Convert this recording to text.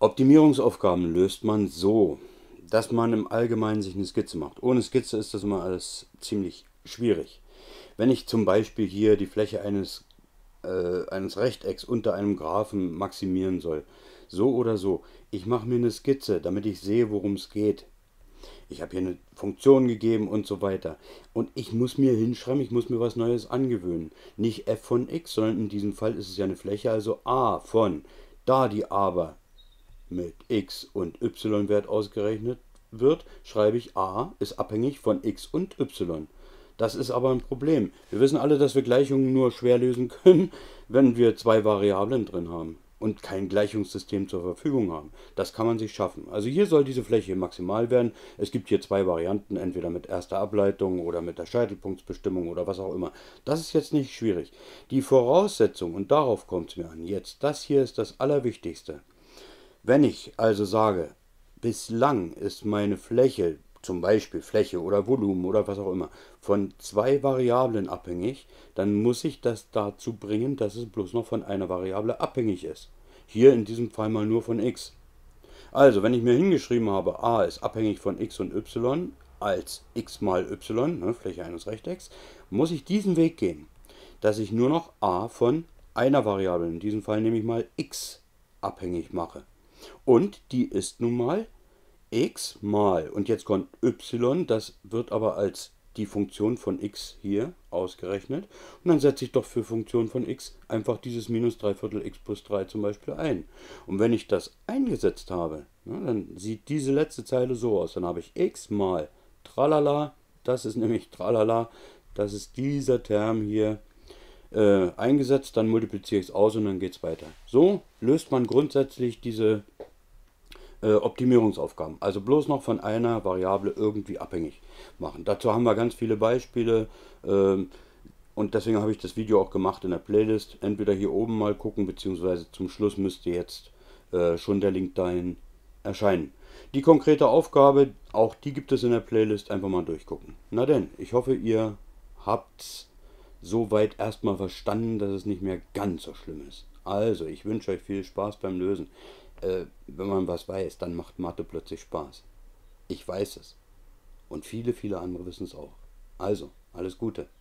Optimierungsaufgaben löst man so, dass man im Allgemeinen sich eine Skizze macht. Ohne Skizze ist das immer alles ziemlich schwierig. Wenn ich zum Beispiel hier die Fläche eines Rechtecks unter einem Graphen maximieren soll, so oder so, ich mache mir eine Skizze, damit ich sehe, worum es geht. Ich habe hier eine Funktion gegeben und so weiter. Und ich muss mir hinschreiben, ich muss mir was Neues angewöhnen. Nicht f von x, sondern in diesem Fall ist es ja eine Fläche, also a von. Da die aber mit x und y-Wert ausgerechnet wird, schreibe ich a ist abhängig von x und y. Das ist aber ein Problem. Wir wissen alle, dass wir Gleichungen nur schwer lösen können, wenn wir zwei Variablen drin haben und kein Gleichungssystem zur Verfügung haben. Das kann man sich schaffen. Also hier soll diese Fläche maximal werden. Es gibt hier zwei Varianten, entweder mit erster Ableitung oder mit der Scheitelpunktsbestimmung oder was auch immer. Das ist jetzt nicht schwierig. Die Voraussetzung, und darauf kommt es mir an, jetzt, das hier ist das Allerwichtigste. Wenn ich also sage, bislang ist meine Fläche, zum Beispiel Fläche oder Volumen oder was auch immer, von zwei Variablen abhängig, dann muss ich das dazu bringen, dass es bloß noch von einer Variable abhängig ist. Hier in diesem Fall mal nur von x. Also, wenn ich mir hingeschrieben habe, a ist abhängig von x und y als x mal y, ne, Fläche eines Rechtecks, muss ich diesen Weg gehen, dass ich nur noch a von einer Variable, in diesem Fall nehme ich mal x, abhängig mache. Und die ist nun mal x mal, und jetzt kommt y, das wird aber als die Funktion von x hier ausgerechnet. Und dann setze ich doch für Funktion von x einfach dieses minus 3 Viertel x plus 3 zum Beispiel ein. Und wenn ich das eingesetzt habe, dann sieht diese letzte Zeile so aus. Dann habe ich x mal tralala, das ist nämlich tralala, das ist dieser Term hier eingesetzt, dann multipliziere ich es aus und dann geht es weiter. So löst man grundsätzlich diese Optimierungsaufgaben. Also bloß noch von einer Variable irgendwie abhängig machen. Dazu haben wir ganz viele Beispiele und deswegen habe ich das Video auch gemacht in der Playlist. Entweder hier oben mal gucken, beziehungsweise zum Schluss müsste jetzt schon der Link dahin erscheinen. Die konkrete Aufgabe, auch die gibt es in der Playlist, einfach mal durchgucken. Na denn, ich hoffe, ihr habt soweit erstmal verstanden, dass es nicht mehr ganz so schlimm ist. Also, ich wünsche euch viel Spaß beim Lösen. Wenn man was weiß, dann macht Mathe plötzlich Spaß. Ich weiß es. Und viele, viele andere wissen es auch. Also, alles Gute.